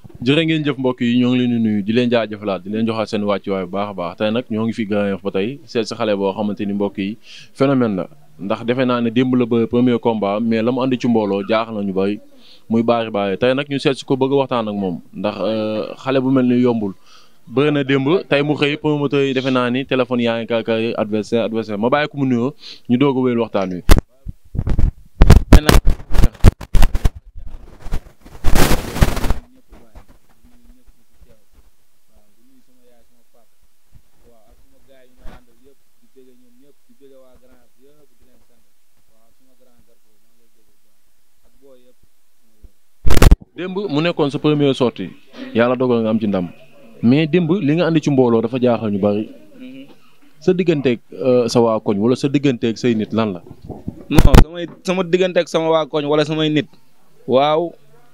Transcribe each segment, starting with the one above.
jërë ngeen jëf mbokk yi ñoo ngi leen di nuyu di leen jaajëfalaat di leen joxaat seen wàccuwaay bu baax a baax tey nag ñoo ngi fi Grand Yoff ba tey seet si xale boo xamante ni mbokk yi phénomène la ndax defe naa ne démb la ba premier combat mais la mu andi ci mbooloo jaaxal na ñu bari muy Bary Bary tey nag ñu seet si ko bëgg a waxtaan ak moom ndax xale bu mel ni yombul bëri na démb tey mu xëy promoteur yi defe naa ni téléphone yaa ngi kaka adversaire ma bàyyi ko mu nuyoo ñu doog a wéyal waxtaan wi. démb mu nekkoon sa première sortie yàlla dogal nga am ci ndam mais démb li nga andi ci mbooloo dafa jaaxal ñu bari sa digganteeg sa waa koñ wala sa digganteeg say nit lan la. non sama digganteeg sama waa koñ wala samay nit waaw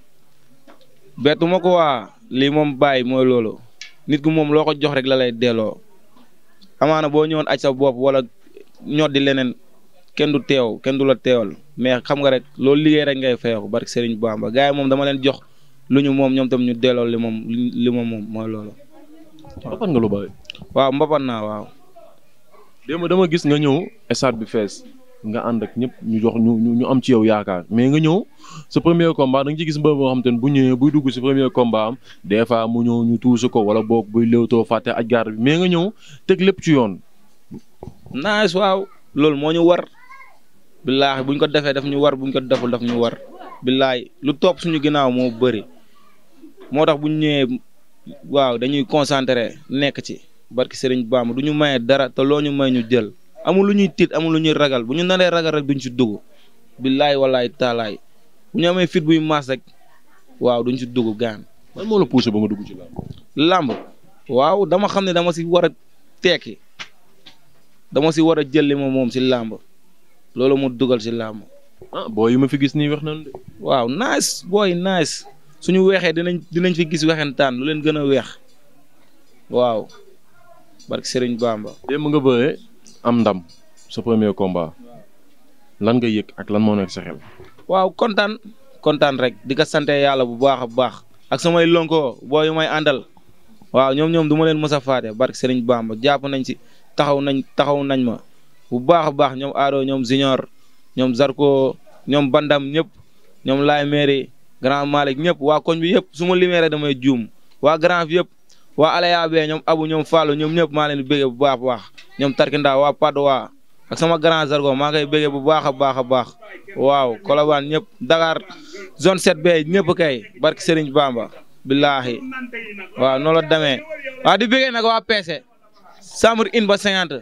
bettu ma ko waa lii moom bàyyi mooy loolu nit ku moom loo ko jox rek la lay delloo amaana boo ñëwoon aj sa bopp wala ñod di leneen kenn du teew kenn du la teewal mais xam nga rek loolu liggéey rek ngay fayoo barke Serigne Bamba gars yi moom dama leen jox lu ñu moom ñoom tam ñu delloo li moom mooy loolu. mbapat nga lu bari. waaw mbapat naa waaw. démb dama gis nga ñëw stade bi fees nga ànd ak ñëpp ñu jox ñu am ci yow yaakaar mais nga ñëw sa premier combat da nga ci gis mbër boo xam te ne bu ñëwee buy dugg si premier combat am des fois mu ñëw ñu tuusu ko wala boog buy léewtoo fàtte aj garde bi mais nga ñëw teg lépp ci yoon. nice waaw loolu moo ñu war. billaahi buñ ko defee daf ñu war buñ ko deful daf ñu war billaahi lu topp suñu ginnaaw moo bëri moo tax buñ ñëwee waaw dañuy concentré nekk ci barki Serigne Bamba du ñu maye dara te loo ñu may ñu jël amul lu ñuy tiit amul lu ñuy ragal bu ñu naree ragal rek duñ ci dugg billaahi wallaahi taalaay bu ñu amee fit buy maas rek waaw duñ ci dugg gaan. lan moo la poussé ba nga dugg ci làmb. làmb waaw dama xam ne dama si war a tekki dama si war a jël li ma moom si làmb. loolu mu dugal ci làmb. booy yi ma fi gis nii weex nañu de. waaw nice booy nice suñu weexee dinañ fi gis wexentaan lu leen gën a weex waaw barke Serigne Bamba. démb nga bëree am ndam sa premier combat lan nga yëg ak lan moo nekk sa xel. waaw kontaan rek di ko sante yàlla bu baax a baax ak samay lonko booy yu may àndal waaw ñoom du ma leen mës a faate barke Serigne Bamba jàpp nañ ci taxaw nañ ma. bu baax a baax ñoom Ado ñoom Junior ñoom Zarko ñoom Bandam ñëpp ñoom Laay Mairie Grand Malick ñëpp waa koñ bi yëpp su ma limee rek damay juum waa Grand bi yëpp waa Alaya bee ñoom Abu ñoom Fallou ñoom ñëpp maa leen di bëggee bu baax a baax ñoom Tarkinda waa Padoa ak sama Grand Zarko maa koy bëggee bu baax a baax a baax waaw Colobane ñëpp Dakar zone 7B ñëpp kay barki Serigne Bamba billaahi waaw noonu la demee waaw di bëggee nag waa PC Sambour in ba 50.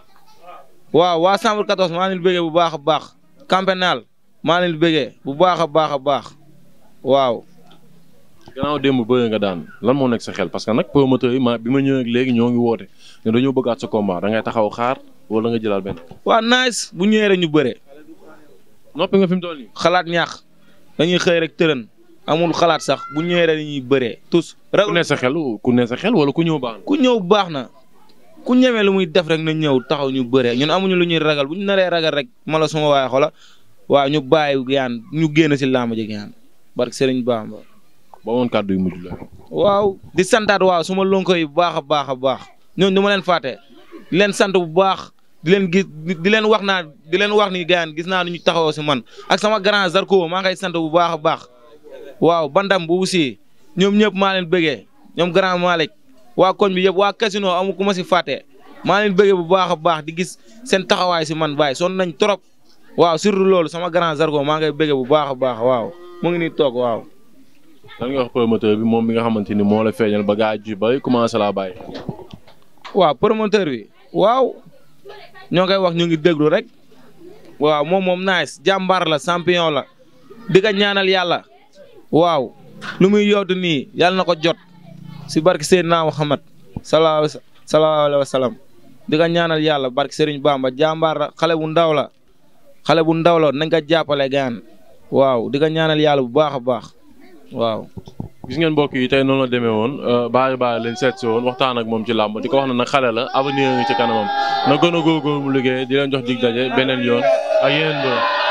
waaw waa Sambour 14 maa leen bëggee bu baax a baax Campenal maa leen bëggee bu baax a baax a baax waaw. gannaaw démb bëgg nga daan lan moo nekk sa xel parce que nag promoteur yi bi ma ñëwee léegi ñoo ngi woote ne dañoo bëggaat sa combat da ngay taxaw xaar wala nga jëlaat benn. waaw nice bu ñëwee rek ñu bëree. noppi nga fi mu toll nii. xalaat ñaax dañuy xëy rek tërën amul xalaat sax bu ñëwee rek dañuy bëree tous. ku ne sa xel wala ku ñëw baax na. ku ñëw baax na. ku ñemee lu muy def rek na ñëw taxaw ñu bëree ñun amuñu lu ñuy ragal bu ñu naree ragal rek ma la suma waaye xola waaw ñu bàyyi gaan ñu génn si làmb ji gaan barke Serigne Bamba. ba woon kàddu yu mujj la. waaw di santaat waaw suma lonko yi bu baax a baax a baax ñooñu du ma leen fàtte di leen sant bu baax di leen gis di leen wax ni gaan gis naa nu ñu taxawoo si man ak sama grand Zarko maa ngay sant bu baax a baax waaw bandam bu aussi ñoom ñëpp maa leen bëggee ñoom grand Malick waa koñ bi yëpp waa casino amu ku ma si fàtte maa leen bëggee bu baax a baax di gis seen taxawaay si man baay sonn nañ trop waaw surtout loolu sama grand Zarko maa ngay bëggee bu baax a baax waaw mu ngi nii toog waaw. lan nga wax promoteur bi moom mi nga xamante ni moo la feeñal ba gaa ji bay commencé laa bàyyi. waaw promoteur bi waaw ñoo koy wax ñu ngi déglu rek waaw moom nice jàmbaar la champion la di ko ñaanal yàlla waaw lu muy yootu nii yàlla na ko jot. si barke Seydina Muhammad sallallahu alayhi wa sallam di ko ñaanal yàlla barke Serigne Bamba jàmbaar la xale bu ndaw la nañ ko jàppale gaan waaw di ko ñaanal yàlla bu baax a baax waaw. gis ngeen mbokk yi tey noonu la demee woon Bary Bary leen seet si woon waxtaan ak moom ci làmb di ko wax na nag xale la avenir ngi ci kanamam na gën a góorgóorlu mu liggéey di leen jox dig daje beneen yoon ak yeneen